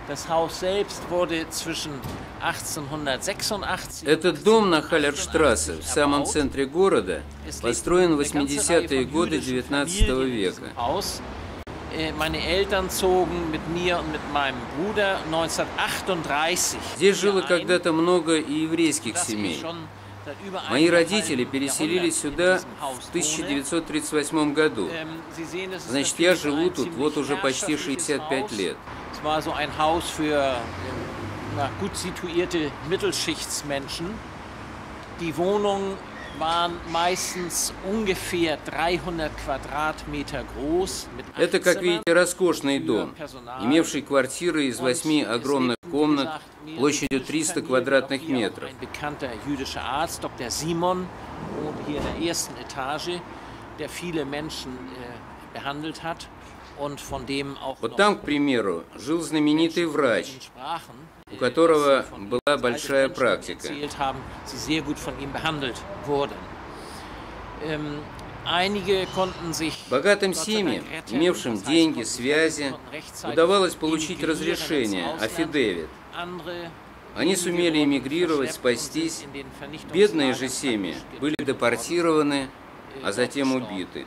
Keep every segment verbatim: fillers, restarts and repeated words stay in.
Этот дом на Халлерштрассе в самом центре города построен в восьмидесятые годы девятнадцатого века. Здесь жило когда-то много и еврейских семей. Мои родители переселились сюда в тысяча девятьсот тридцать восьмом году. Значит, я живу тут вот уже почти шестьдесят пять лет. Это, как видите, роскошный дом, имевший квартиры из восьми огромных комнат площадью триста квадратных метров. Вот там, к примеру, жил знаменитый врач, у которого была большая практика. Богатым семьям, имевшим деньги, связи, удавалось получить разрешение, аффидевит. Они сумели эмигрировать, спастись. Бедные же семьи были депортированы, а затем убиты.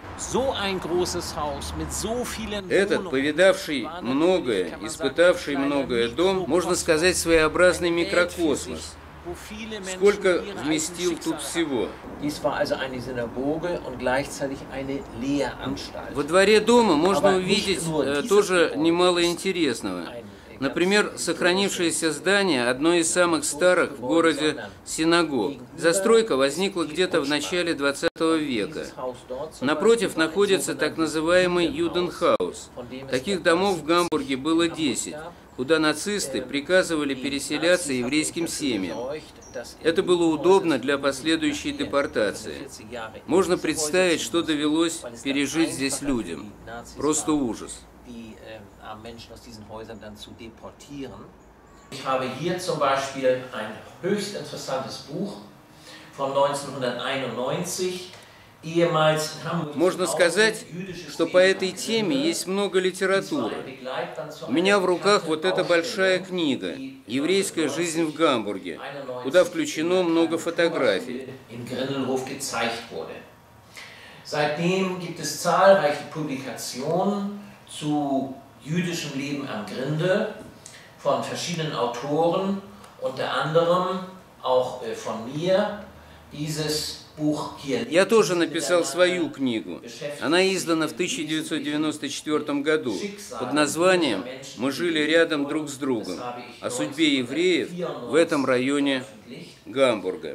Этот, повидавший многое, испытавший многое дом, можно сказать, своеобразный микрокосмос. Сколько вместил тут всего. Во дворе дома можно увидеть э, тоже немало интересного. Например, сохранившееся здание одной из самых старых в городе синагог. Застройка возникла где-то в начале двадцатого века. Напротив находится так называемый Юденхаус. Таких домов в Гамбурге было десять, куда нацисты приказывали переселяться еврейским семьям. Это было удобно для последующей депортации. Можно представить, что довелось пережить здесь людям. Просто ужас. Ich habe hier zum Beispiel ein höchst interessantes Buch von neunzehnhunderteinundneunzig. Можно сказать, что по этой теме есть много литературы. У меня в руках вот эта большая книга «Еврейская жизнь в Гамбурге», куда включено много фотографий. Seitdem gibt es zahlreiche Publikationen zu jüdischem Leben am Grinde von verschiedenen Autoren, unter anderem auch von mir. Dieses Я тоже написал свою книгу. Она издана в тысяча девятьсот девяносто четвёртом году под названием «Мы жили рядом друг с другом» о судьбе евреев в этом районе Гамбурга.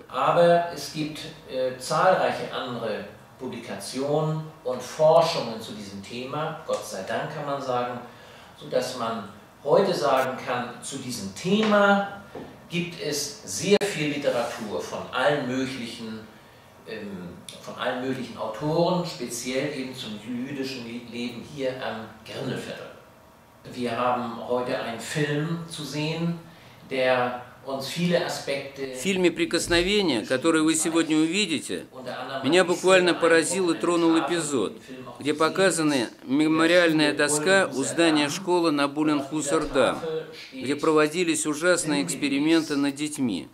Publikationen und Forschungen zu diesem Thema, Gott sei Dank kann man sagen, sodass man heute sagen kann, zu diesem Thema gibt es sehr viel Literatur von allen möglichen, ähm, von allen möglichen Autoren, speziell eben zum jüdischen Leben hier am Grindelviertel. Wir haben heute einen Film zu sehen, der В фильме «Прикосновение», который вы сегодня увидите, меня буквально поразил и тронул эпизод, где показана мемориальная доска у здания школы на Булленхусер-Дам, где проводились ужасные эксперименты над детьми.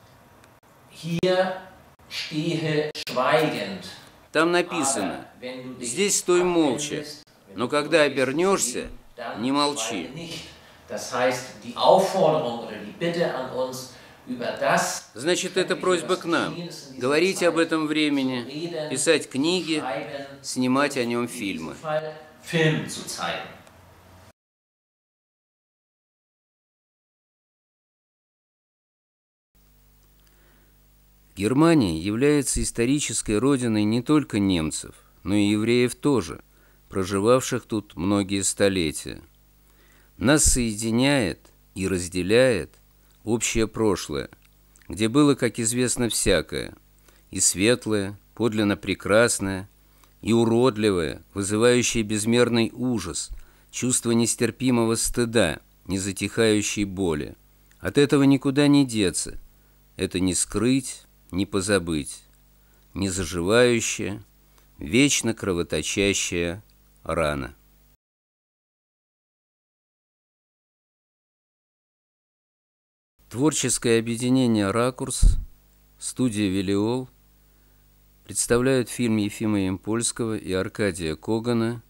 Там написано: «Здесь стой молча, но когда обернешься, не молчи». Значит, это просьба к нам. Говорить об этом времени, писать книги, снимать о нем фильмы. Германия является исторической родиной не только немцев, но и евреев тоже, проживавших тут многие столетия. Нас соединяет и разделяет общее прошлое, где было, как известно, всякое, и светлое, подлинно прекрасное, и уродливое, вызывающее безмерный ужас, чувство нестерпимого стыда, незатихающей боли. От этого никуда не деться, это не скрыть, не позабыть, незаживающая, вечно кровоточащая рана. Творческое объединение «Ракурс», студия «Велиол» представляют фильм Ефима Ямпольского и Аркадия Когана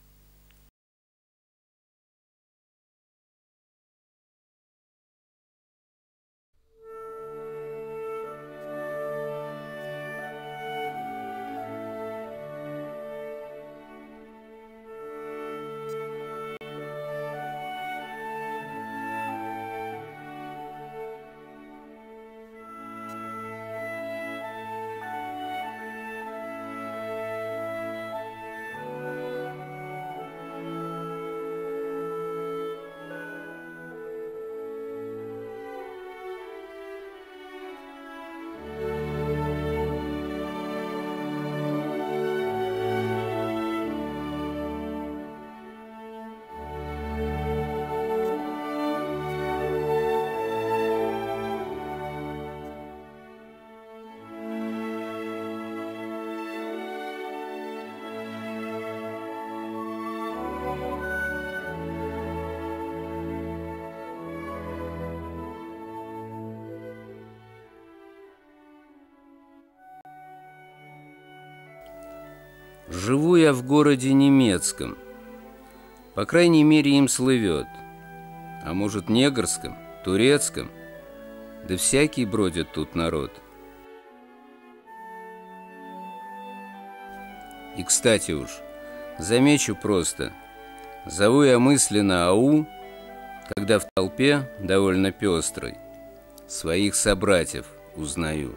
«Живу я в городе немецком, по крайней мере им слывет, а может негрском, турецком, да всякий бродит тут народ. И, кстати уж, замечу просто, зову я мысленно ау, когда в толпе, довольно пестрой, своих собратьев узнаю».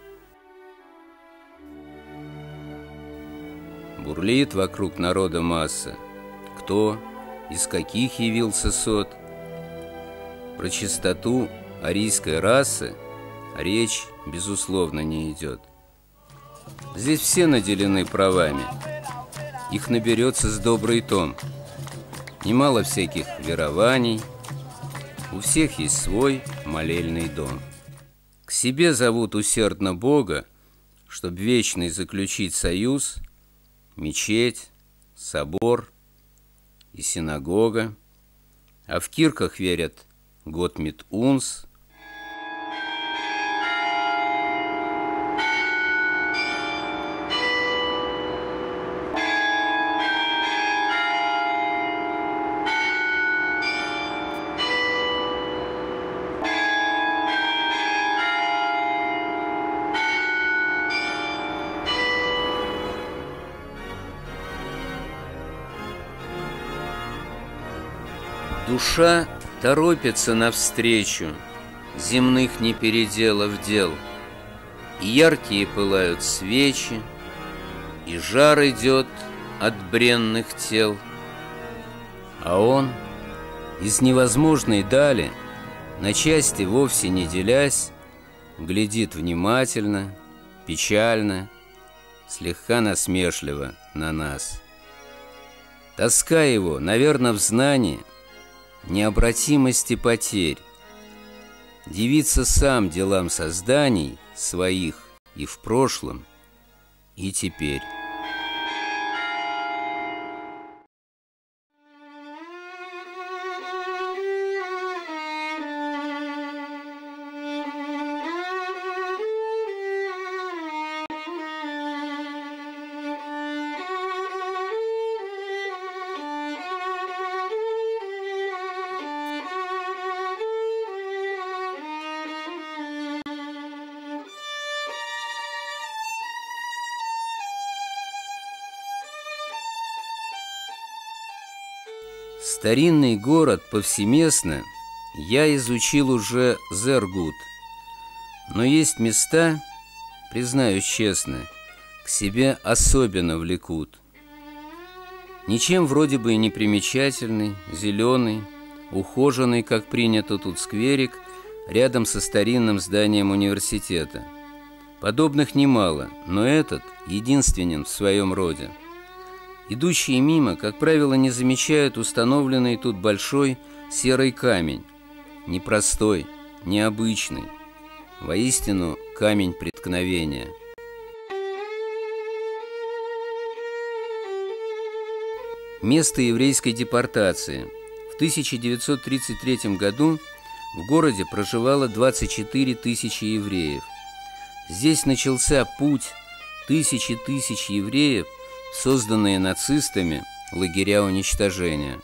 Бурлит вокруг народа масса. Кто, из каких явился сот? Про чистоту арийской расы речь, безусловно, не идет. Здесь все наделены правами. Их наберется с добрый том. Немало всяких верований. У всех есть свой молельный дом. К себе зовут усердно Бога, чтоб вечный заключить союз, мечеть, собор и синагога, а в кирках верят Гот мит унс. Душа торопится навстречу земных непеределов дел, и яркие пылают свечи, и жар идет от бренных тел. А он из невозможной дали, на части вовсе не делясь, глядит внимательно, печально, слегка насмешливо на нас. Тоска его, наверно, в знании необратимости потерь. Дивится сам делам созданий своих и в прошлом, и теперь. Старинный город повсеместно я изучил уже зергут, но есть места, признаюсь честно, к себе особенно влекут. Ничем вроде бы и не примечательный, зеленый, ухоженный, как принято тут, скверик рядом со старинным зданием университета. Подобных немало, но этот единственен в своем роде. Идущие мимо, как правило, не замечают установленный тут большой серый камень. Непростой, необычный, воистину камень преткновения. Место еврейской депортации. В тысяча девятьсот тридцать третьем году В городе проживало двадцать четыре тысячи евреев. Здесь начался путь тысячи тысяч евреев, созданные нацистами лагеря уничтожения.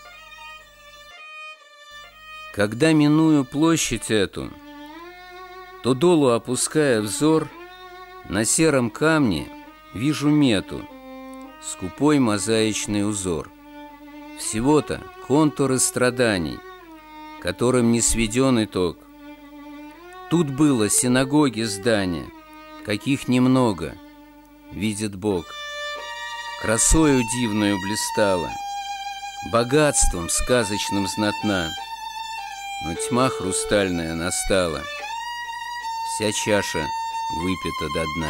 Когда миную площадь эту, то долу опуская взор, на сером камне вижу мету, скупой мозаичный узор. Всего-то контуры страданий, которым не сведен итог. Тут было синагоги здания, каких немного, видит Бог. Красою дивною блистала, богатством сказочным знатна, но тьма хрустальная настала, вся чаша выпита до дна.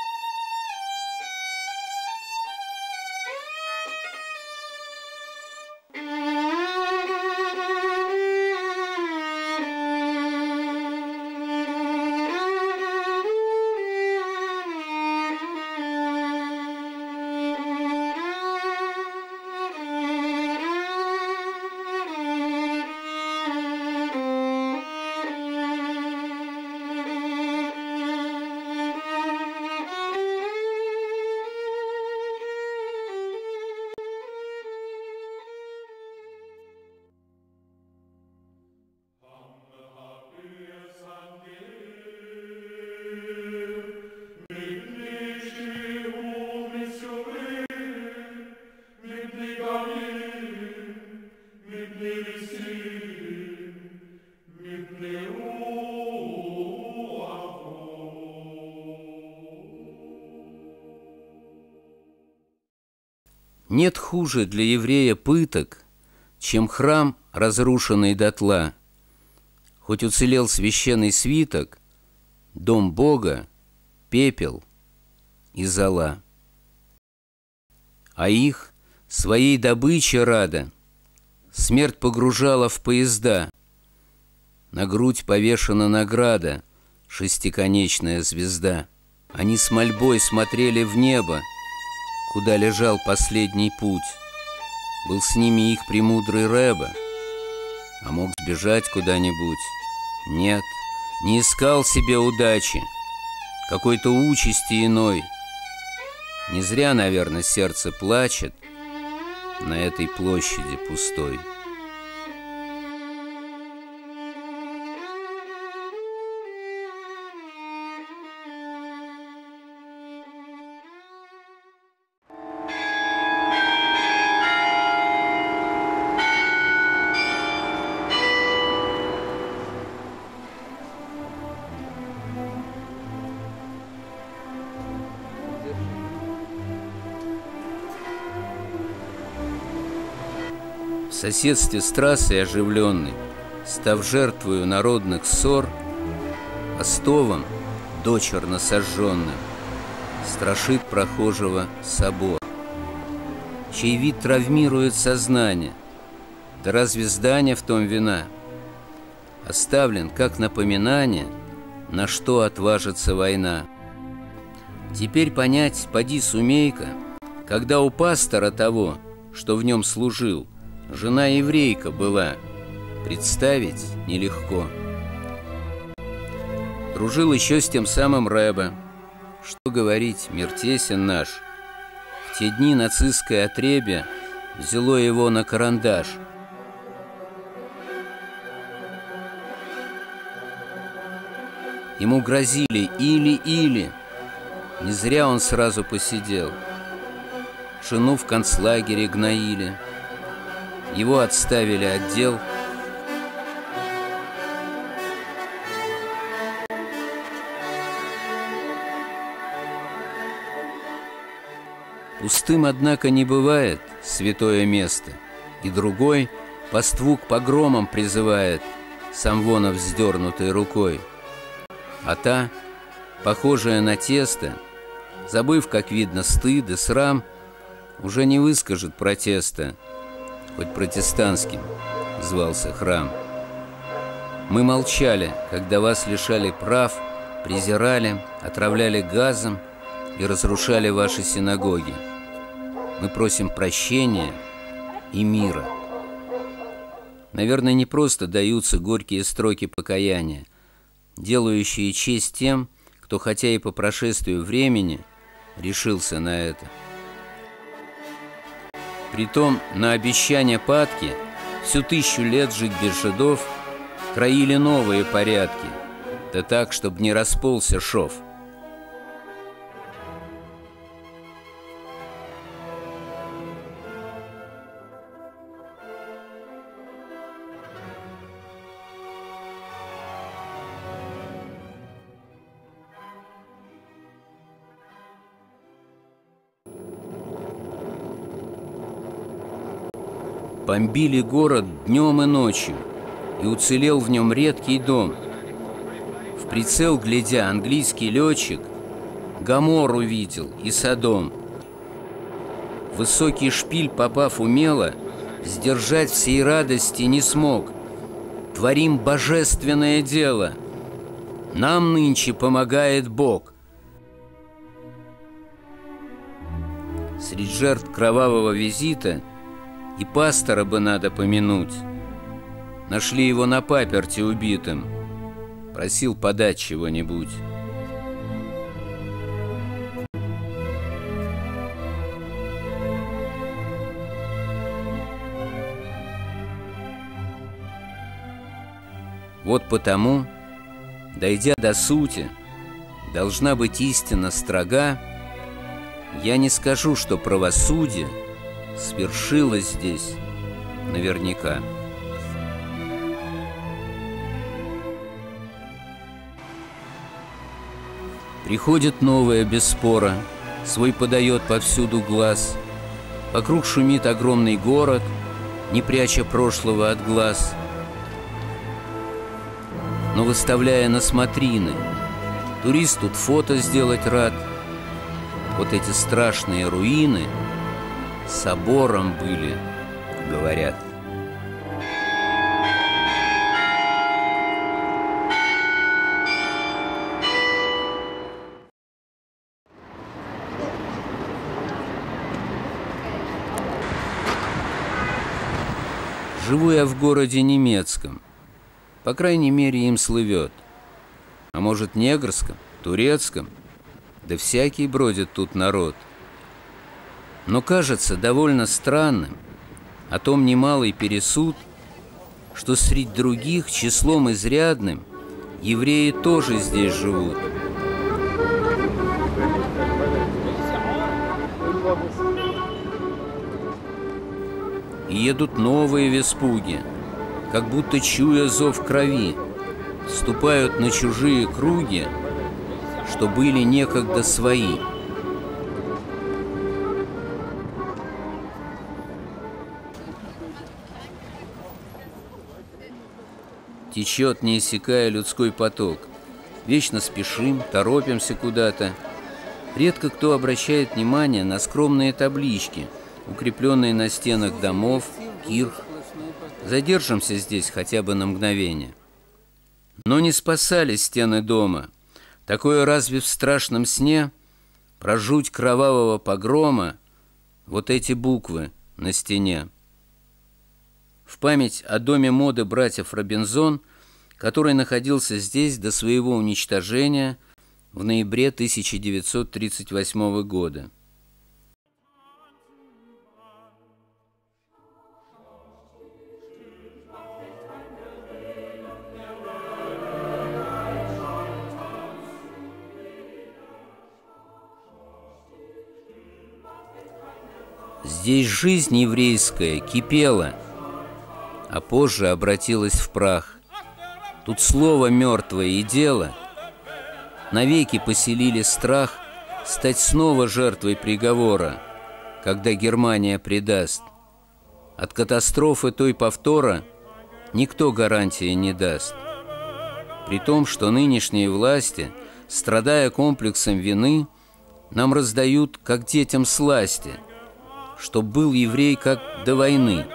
Нет хуже для еврея пыток, чем храм, разрушенный дотла. Хоть уцелел священный свиток, дом Бога — пепел и зола. А их, своей добыче рада, смерть погружала в поезда. На грудь повешена награда, шестиконечная звезда. Они с мольбой смотрели в небо, куда лежал последний путь. Был с ними их премудрый Рэбе, а мог сбежать куда-нибудь. Нет, не искал себе удачи, какой-то участи иной. Не зря, наверное, сердце плачет на этой площади пустой. В соседстве с трассой оживленной, став жертвою народных ссор, остовом дочерно сожженным страшит прохожего собор, чей вид травмирует сознание. Да разве здание в том вина? Оставлен как напоминание, на что отважится война. Теперь понять поди сумей-ка, когда у пастора того, что в нем служил, жена еврейка была, представить нелегко. Дружил еще с тем самым Рэбе. Что говорить, мир тесен наш. В те дни нацистское отребье взяло его на карандаш. Ему грозили или-или. Не зря он сразу посидел. Жену в концлагере гноили. Его отставили отдел. Пустым, однако, не бывает святое место, и другой паству к погромам призывает, сам вона вздернутой рукой. А та, похожая на тесто, забыв, как видно, стыд и срам, уже не выскажет протеста, хоть протестантским звался храм. Мы молчали, когда вас лишали прав, презирали, отравляли газом и разрушали ваши синагоги. Мы просим прощения и мира. наверное, не просто даются горькие строки покаяния, делающие честь тем, кто, хотя и по прошествию времени, решился на это. Притом на обещание падки всю тысячу лет жить без жидов краили новые порядки, да так, чтобы не расползся шов. Бомбили город днем и ночью, и уцелел в нем редкий дом. В прицел глядя, английский летчик Гомор увидел и Содом. Высокий шпиль, попав умело, сдержать всей радости не смог. Творим божественное дело, нам нынче помогает Бог. Среди жертв кровавого визита и пастора бы надо помянуть. Нашли его на паперти убитым. Просил подать чего-нибудь. Вот потому, дойдя до сути, должна быть истина строга. Я не скажу, что правосудие свершилось здесь наверняка. Приходит новое без спора, свой подает повсюду глаз. Вокруг шумит огромный город, не пряча прошлого от глаз. Но выставляя на смотрины, турист тут фото сделать рад. Вот эти страшные руины собором были, говорят. Живу я в городе немецком, по крайней мере, им слывет. А может, негрском, турецком, да всякий бродит тут народ. Но кажется довольно странным о том немалый пересуд, что среди других числом изрядным евреи тоже здесь живут. И едут новые веспуги, как будто чуя зов крови, ступают на чужие круги, что были некогда свои. Течет, не иссякая, людской поток. Вечно спешим, торопимся куда-то. Редко кто обращает внимание на скромные таблички, укрепленные на стенах домов, кирх. Задержимся здесь хотя бы на мгновение. Но не спасали стены дома. Такое разве в страшном сне? Про жуть кровавого погрома вот эти буквы на стене. В память о доме моды братьев Робинзон, который находился здесь до своего уничтожения в ноябре тысяча девятьсот тридцать восьмого года. Здесь жизнь еврейская кипела, а позже обратилась в прах. Тут слово мертвое и дело навеки поселили страх стать снова жертвой приговора, когда Германия предаст. От катастрофы той повтора никто гарантии не даст. При том, что нынешние власти, страдая комплексом вины, нам раздают, как детям, сласти, чтоб был еврей как до войны,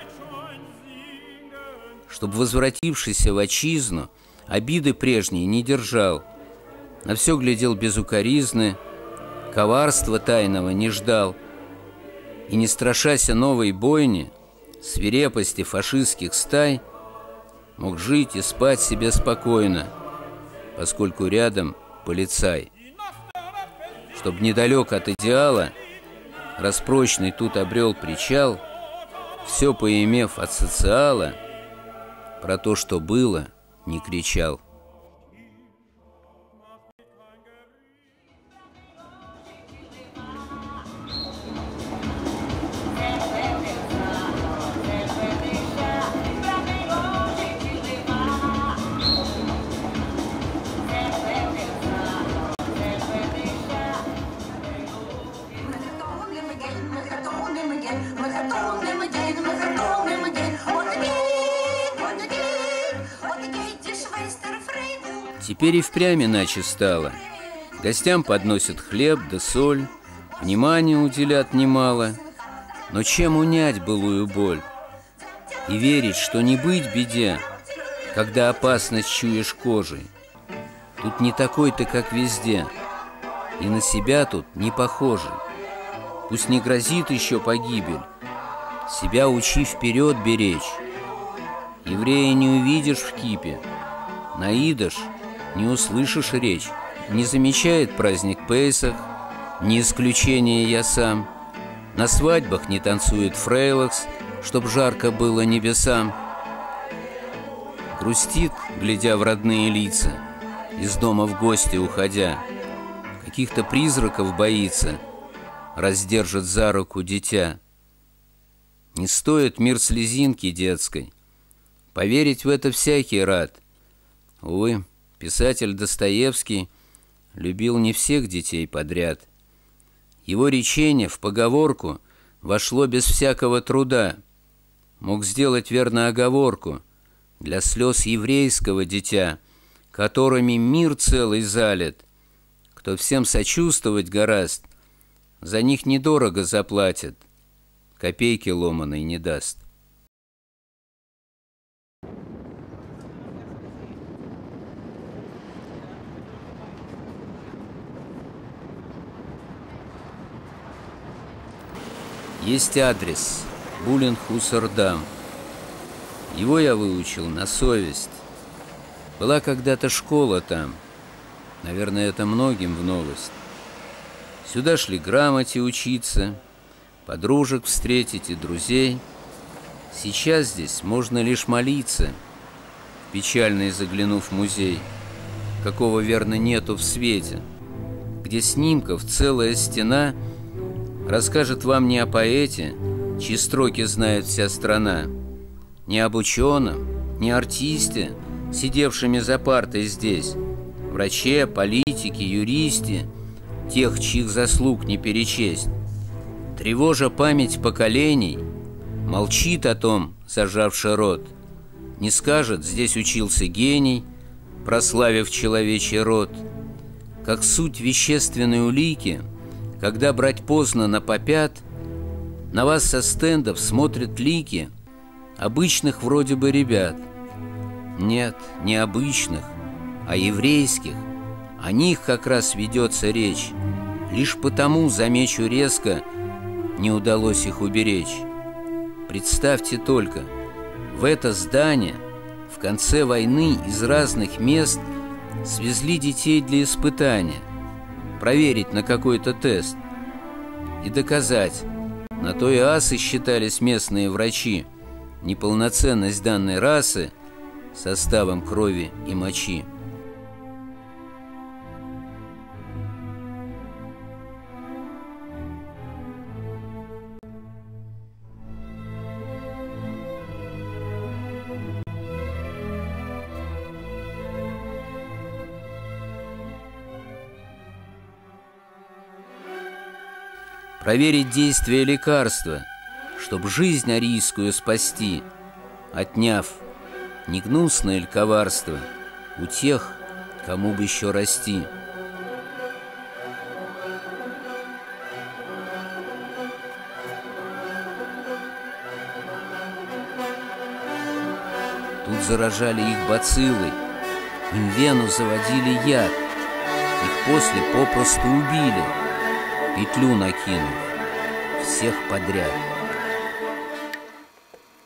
чтоб, возвратившийся в отчизну, обиды прежней не держал, на все глядел безукоризны, коварства тайного не ждал, и, не страшася новой бойни, свирепости фашистских стай мог жить и спать себе спокойно, поскольку рядом полицай. Чтоб недалек от идеала, распрочный тут обрел причал, все поимев от социала, про то, что было, не кричал. Теперь и впрямь иначе стало. Гостям подносят хлеб да соль, внимания уделят немало. Но чем унять былую боль? И верить, что не быть беде, когда опасность чуешь кожей. Тут не такой ты, как везде, и на себя тут не похожий. Пусть не грозит еще погибель, себя учи вперед беречь. Еврея не увидишь в кипе, на идыш не услышишь речь. Не замечает праздник Пейсах, не исключение я сам. На свадьбах не танцует фрейлокс, чтоб жарко было небесам. Грустит, глядя в родные лица, из дома в гости уходя. Каких-то призраков боится, раздержит за руку дитя. Не стоит мир слезинки детской, поверить в это всякий рад. Увы, писатель Достоевский любил не всех детей подряд. Его речение в поговорку вошло без всякого труда. Мог сделать верно оговорку для слез еврейского дитя, которыми мир целый залит. Кто всем сочувствовать гораст, за них недорого заплатит, копейки ломаной не даст. Есть адрес – Буллинг-Хусардам. Его я выучил на совесть. Была когда-то школа там. Наверное, это многим в новость. Сюда шли грамоте учиться, подружек встретить и друзей. Сейчас здесь можно лишь молиться, печально заглянув в музей, какого верно нету в свете, где снимков целая стена расскажет вам не о поэте, чьи строки знает вся страна, не об ученом, не артисте, сидевшими за партой здесь, враче, политике, юристе, тех, чьих заслуг не перечесть. Тревожа память поколений, молчит о том, зажавший рот, не скажет, здесь учился гений, прославив человечий род. Как суть вещественной улики, когда брать поздно на попят, на вас со стендов смотрят лики обычных вроде бы ребят. Нет, не обычных, а еврейских. О них как раз ведется речь. Лишь потому, замечу резко, не удалось их уберечь. Представьте только, в это здание в конце войны из разных мест свезли детей для испытания, проверить на какой-то тест и доказать, на то и асы считались местные врачи, неполноценность данной расы составом крови и мочи. Проверить действие лекарства, чтоб жизнь арийскую спасти, отняв не гнусное ль коварство у тех, кому бы еще расти. Тут заражали их бациллой, им вену заводили яд, их после попросту убили, петлю накинув всех подряд.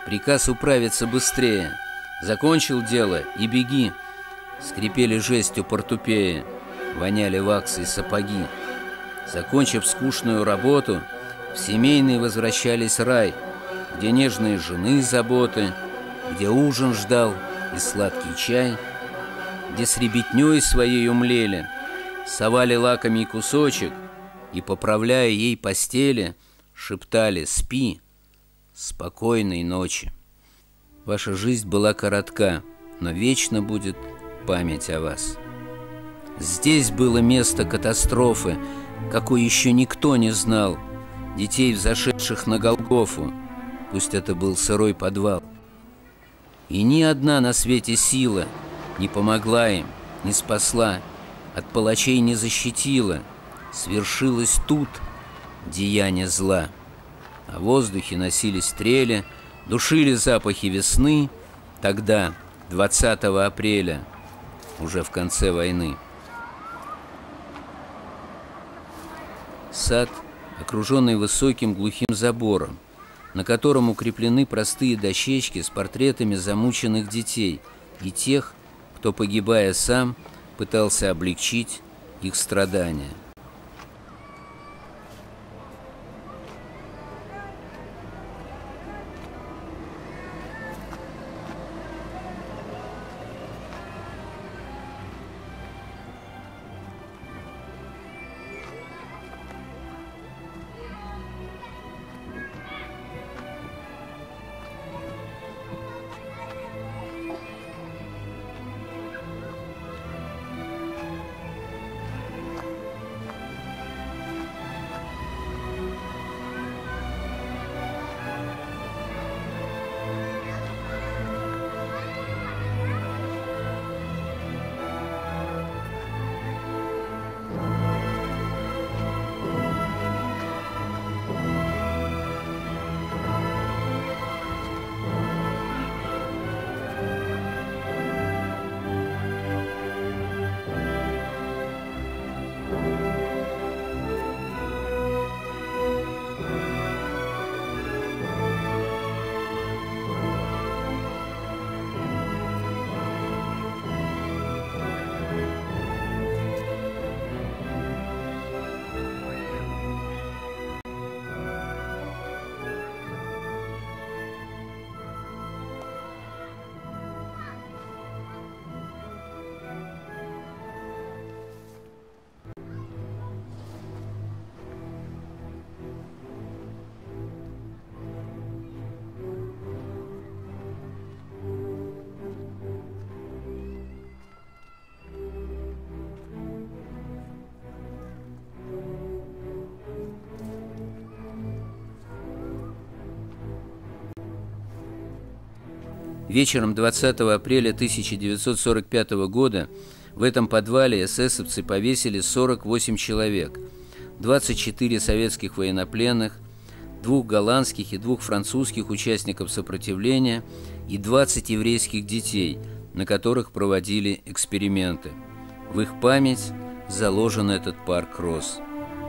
Приказ управиться быстрее. Закончил дело и беги. Скрипели жестью портупеи, воняли ваксой сапоги. Закончив скучную работу, в семейный возвращались рай, где нежные жены заботы, где ужин ждал и сладкий чай, где с ребятней своей умлели, совали лакомый кусочек и, поправляя ей постели, шептали: «Спи, спокойной ночи». Ваша жизнь была коротка, но вечно будет память о вас. Здесь было место катастрофы, какой еще никто не знал, детей, взошедших на Голгофу, пусть это был сырой подвал. И ни одна на свете сила не помогла им, не спасла, от палачей не защитила. Свершилось тут деяние зла. А в воздухе носились стрели, душили запахи весны. Тогда, двадцатого апреля, уже в конце войны. Сад, окруженный высоким глухим забором, на котором укреплены простые дощечки с портретами замученных детей и тех, кто, погибая сам, пытался облегчить их страдания. Вечером двадцатого апреля тысяча девятьсот сорок пятого года в этом подвале эсэсовцы повесили сорок восемь человек, двадцать четыре советских военнопленных, двух голландских и двух французских участников сопротивления и двадцать еврейских детей, на которых проводили эксперименты. В их память заложен этот парк роз.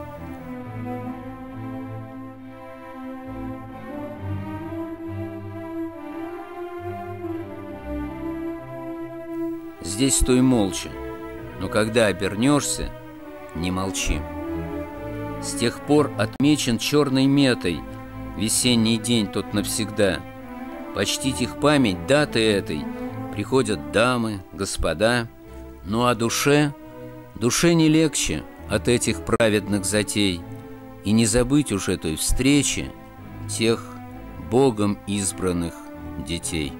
Здесь стой молча, но когда обернешься, не молчи. С тех пор отмечен черной метой весенний день тот навсегда. Почтить их память даты этой приходят дамы, господа. Ну а душе, душе не легче от этих праведных затей. И не забыть уж этой встречи тех Богом избранных детей.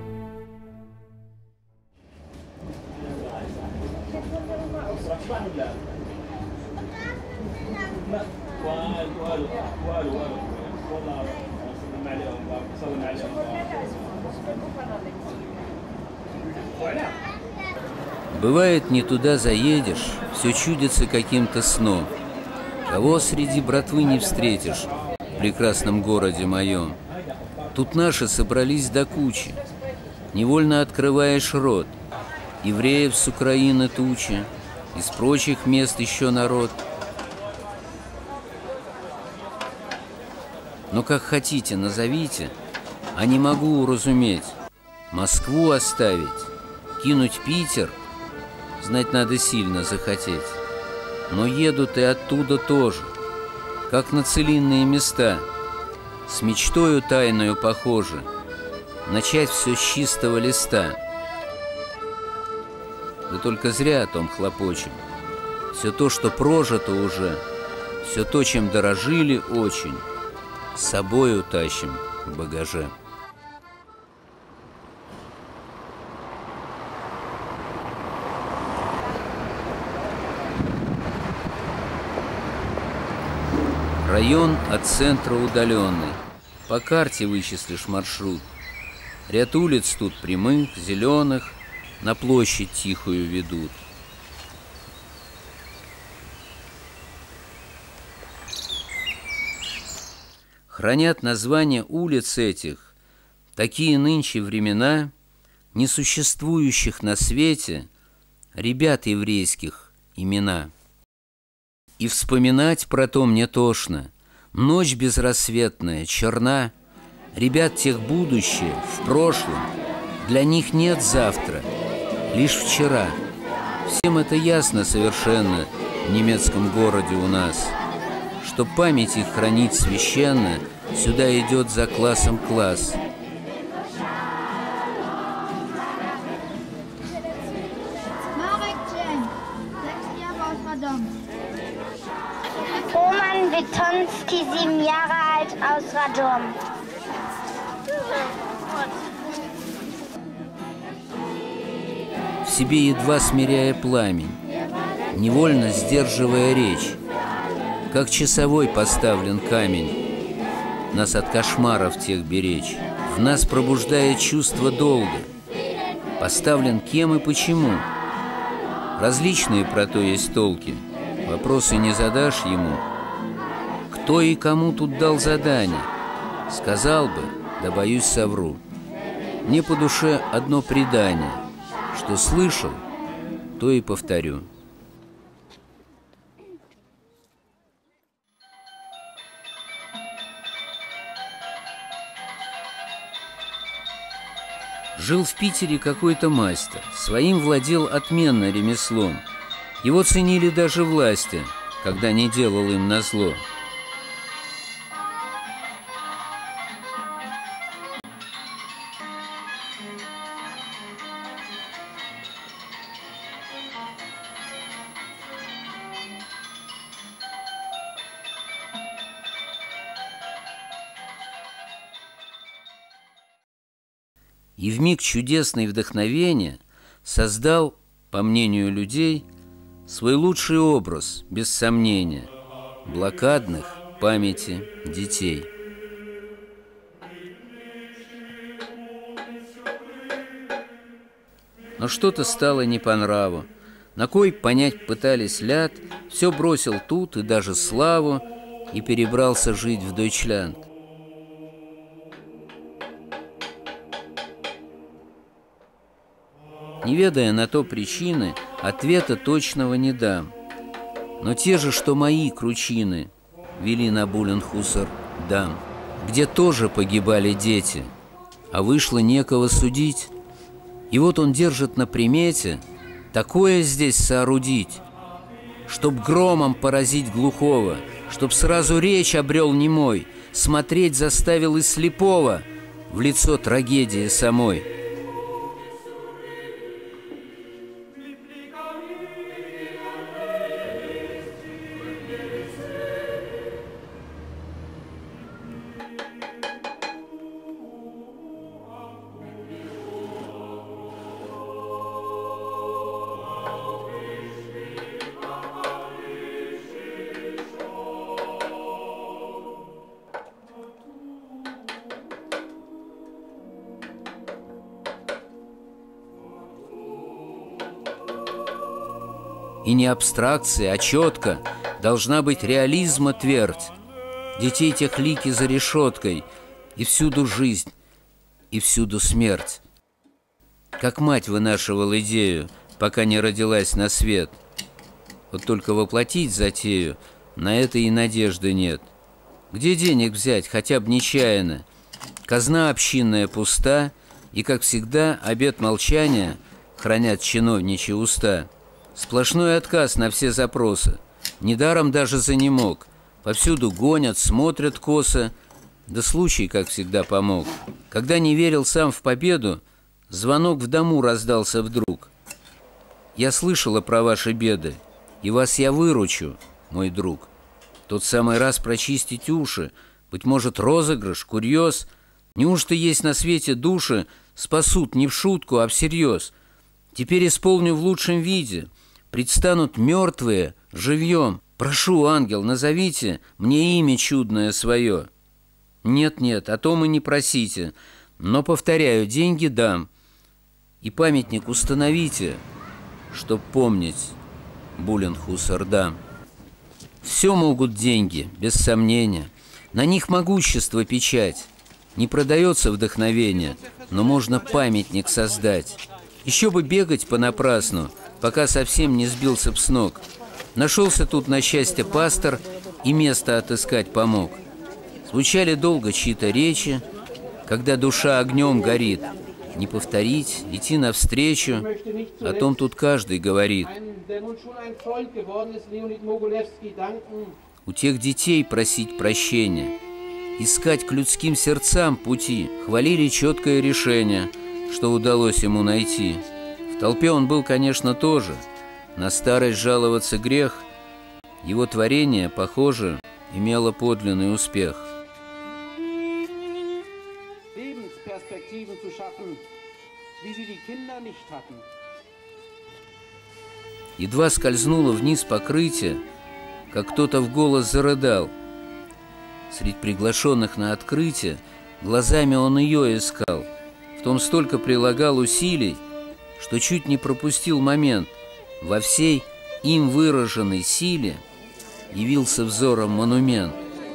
Бывает, не туда заедешь, все чудится каким-то сном. Кого среди братвы не встретишь в прекрасном городе моем. Тут наши собрались до кучи. Невольно открываешь рот. Евреев с Украины тучи, из прочих мест еще народ. Но как хотите, назовите, А не могу уразуметь, Москву оставить, кинуть Питер, знать надо сильно захотеть. Но едут и оттуда тоже, как на целинные места, с мечтою тайною похожи, начать все с чистого листа. Да только зря о том хлопочем. Все то, что прожито уже, все то, чем дорожили очень, с собой утащим в багаже. Район от центра удаленный. По карте вычислишь маршрут. Ряд улиц тут прямых, зеленых, на площадь тихую ведут. Хранят названия улиц этих такие нынче времена, несуществующих на свете ребят еврейских имена. И вспоминать про то мне тошно. Ночь безрассветная, черна. Ребят тех будущее в прошлом. Для них нет завтра, лишь вчера. Всем это ясно совершенно в немецком городе у нас. Чтоб память их хранить священно, сюда идет за классом класс. Roman Witonski, sieben Jahre alt, aus Radom. В себе едва смиряя пламень, невольно сдерживая речь, как часовой поставлен камень, нас от кошмаров тех беречь. В нас пробуждает чувство долга, поставлен кем и почему. Различные про то есть толки, вопросы не задашь ему. Кто и кому тут дал задание? Сказал бы, да боюсь совру. Мне по душе одно предание, что слышал, то и повторю. Жил в Питере какой-то мастер, своим владел отменно ремеслом. Его ценили даже власти, когда не делал им назло. И вмиг чудесное вдохновение создал, по мнению людей, свой лучший образ, без сомнения, блокадных памяти детей. Но что-то стало не по нраву. На кой, понять пытались ляд, все бросил тут и даже славу и перебрался жить в Дойчлянд. Не ведая на то причины, ответа точного не дам. Но те же, что мои кручины, вели на Буленхусар дам, где тоже погибали дети, а вышло некого судить. И вот он держит на примете такое здесь соорудить, чтоб громом поразить глухого, чтоб сразу речь обрел немой, смотреть заставил и слепого в лицо трагедии самой. И не абстракция, а четко должна быть реализма твердь. Детей тех лики за решеткой, и всюду жизнь, и всюду смерть. Как мать вынашивала идею, пока не родилась на свет. Вот только воплотить затею на это и надежды нет. Где денег взять, хотя бы нечаянно? Казна общинная пуста, и, как всегда, обет молчания хранят чиновничьи уста. Сплошной отказ на все запросы. Недаром даже занемог. Повсюду гонят, смотрят косо. Да случай, как всегда, помог. Когда не верил сам в победу, звонок в дому раздался вдруг. «Я слышала про ваши беды, и вас я выручу, мой друг». Тот самый раз прочистить уши, быть может, розыгрыш, курьез. Неужто есть на свете души, спасут не в шутку, а всерьез? Теперь исполню в лучшем виде. Предстанут мертвые живьем. Прошу, ангел, назовите мне имя чудное свое. Нет-нет, о том и не просите, но, повторяю, деньги дам. И памятник установите, чтоб помнить Буллинхусер-дам. Все могут деньги, без сомнения. На них могущество печать. Не продается вдохновение, но можно памятник создать. Еще бы бегать понапрасну, пока совсем не сбился б с ног. Нашелся тут, на счастье, пастор, и место отыскать помог. Звучали долго чьи-то речи, когда душа огнем горит. Не повторить, идти навстречу, о том тут каждый говорит. У тех детей просить прощения, искать к людским сердцам пути, хвалили четкое решение, что удалось ему найти. В толпе он был, конечно, тоже. На старость жаловаться грех. Его творение, похоже, имело подлинный успех. Едва скользнуло вниз покрытие, как кто-то в голос зарыдал. Средь приглашенных на открытие глазами он ее искал. В том столько прилагал усилий, что чуть не пропустил момент. Во всей им выраженной силе явился взором монумент.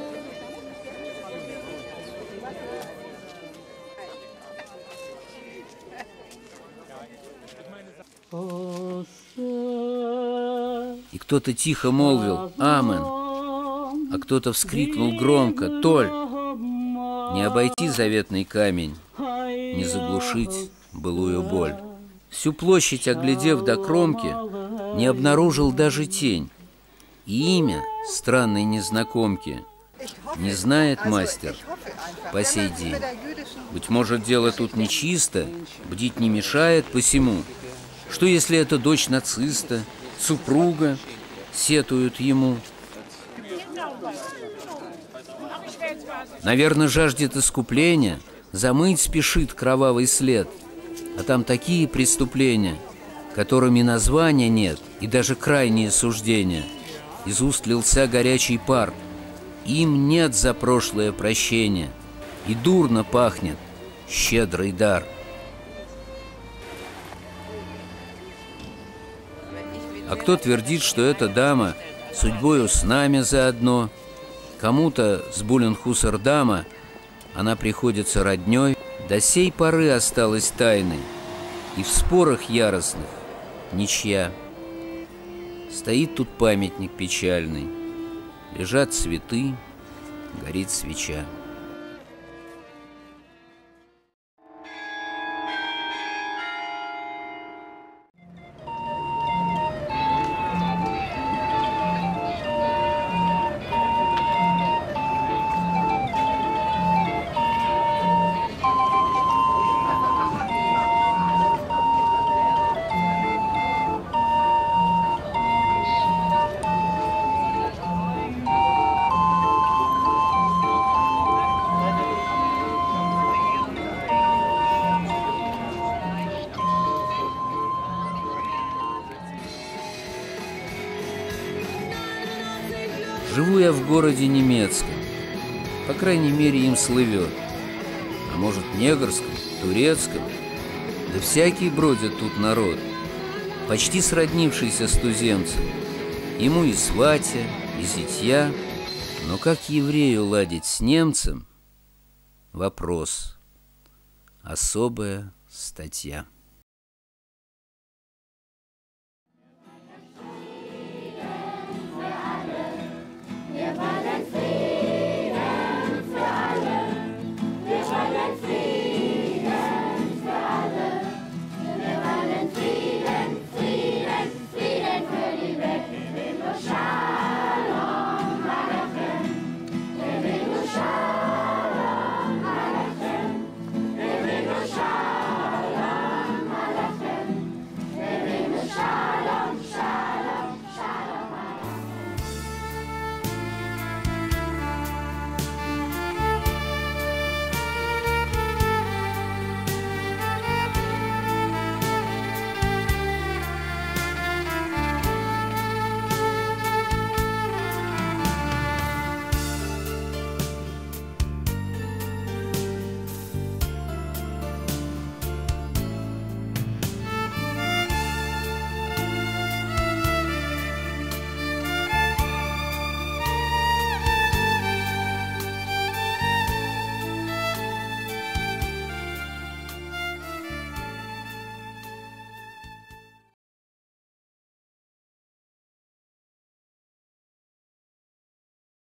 И кто-то тихо молвил «Амен», а кто-то вскрикнул громко «Толь». Не обойти заветный камень, не заглушить былую боль. Всю площадь, оглядев до кромки, не обнаружил даже тень. И имя странной незнакомки не знает мастер по сей день. Быть может, дело тут нечисто, бдить не мешает посему. Что, если это дочь нациста, супруга, сетуют ему? Наверное, жаждет искупления, замыть спешит кровавый след. А там такие преступления, которыми названия нет, и даже крайние суждения. Из уст лился горячий пар. Им нет за прошлое прощения, и дурно пахнет щедрый дар. А кто твердит, что эта дама судьбою с нами заодно? Кому-то с Буллинхусер-дама она приходится роднёй, до сей поры осталась тайной, и в спорах яростных ничья. Стоит тут памятник печальный, лежат цветы, горит свеча. Живу я в городе немецком, по крайней мере, им слывет. А может, негрском, турецком, да всякий бродит тут народ, почти сроднившийся с туземцем. Ему и сватья, и зятья, но как еврею ладить с немцем — вопрос, особая статья.